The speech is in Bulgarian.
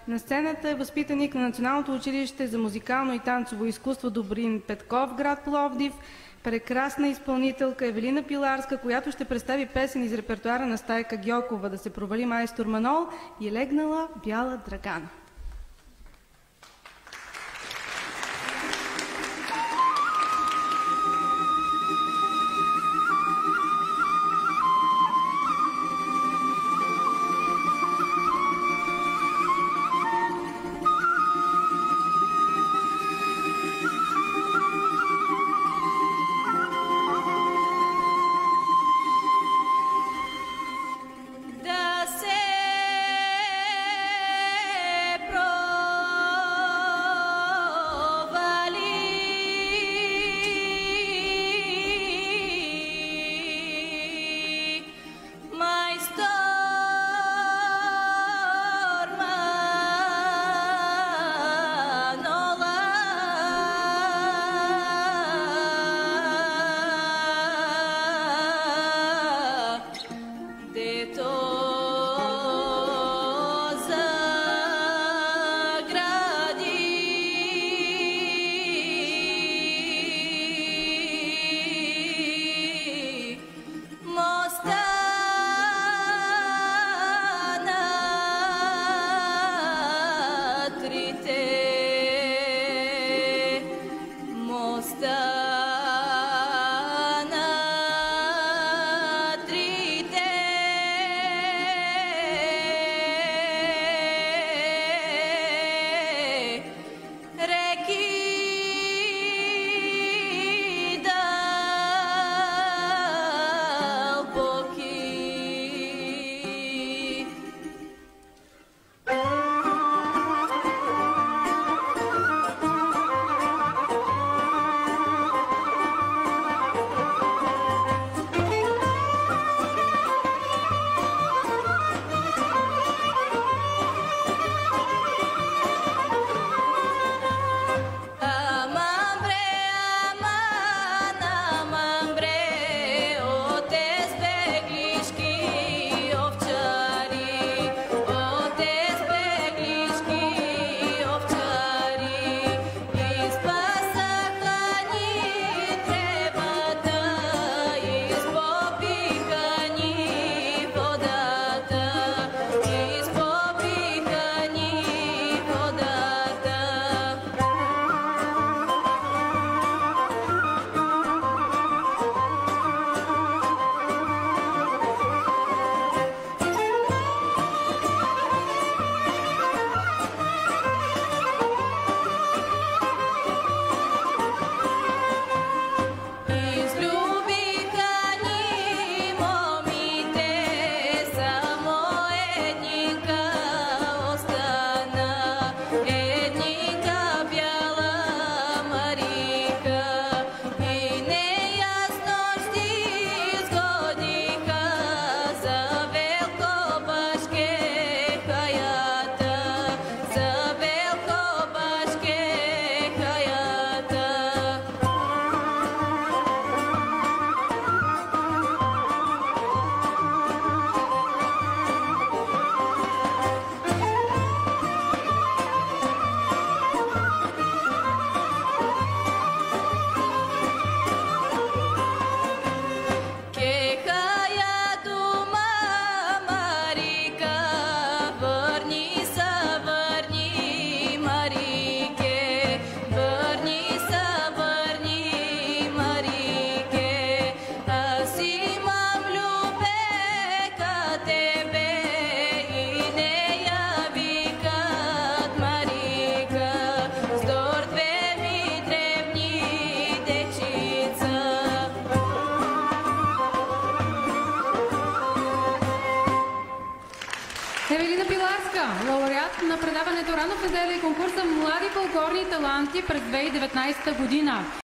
На сцената е възпитаник на Националното училище за музикално и танцово изкуство Добрин Петков, град Пловдив, прекрасна изпълнителка Евелина Пиларска, която ще представи песен из репертуара на Стайка Гьокова "Да се провали майстор Манол" и "Легнала бяла драгана". Евелина Пиларска, лауреат на предаването "Рано в неделя" и конкурса "Млади фолклорни таланти" през 2019 година.